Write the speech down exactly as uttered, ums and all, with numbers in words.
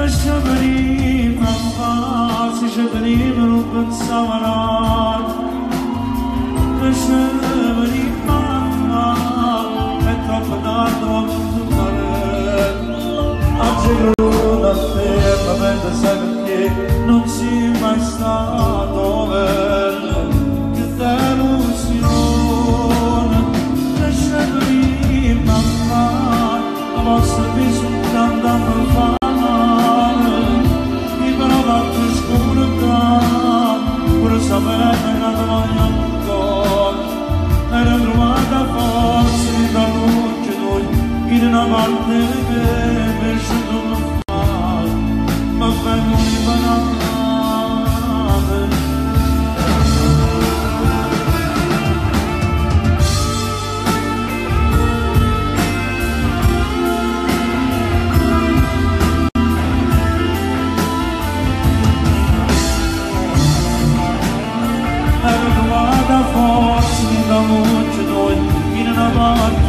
Shavarim Abbas Shavarim Rukun Savarat Shavarim Abbas Metropodat Omtumaret Abjegru Natte Paventa Sagati Non si mai stato ver Che delusione Shavarim Abbas Abbas Bisutanda Mufan Era trovata forse da luce noi in una parte beve sotto un fare ma fermo di banane Era trovata forse da luce noi in una parte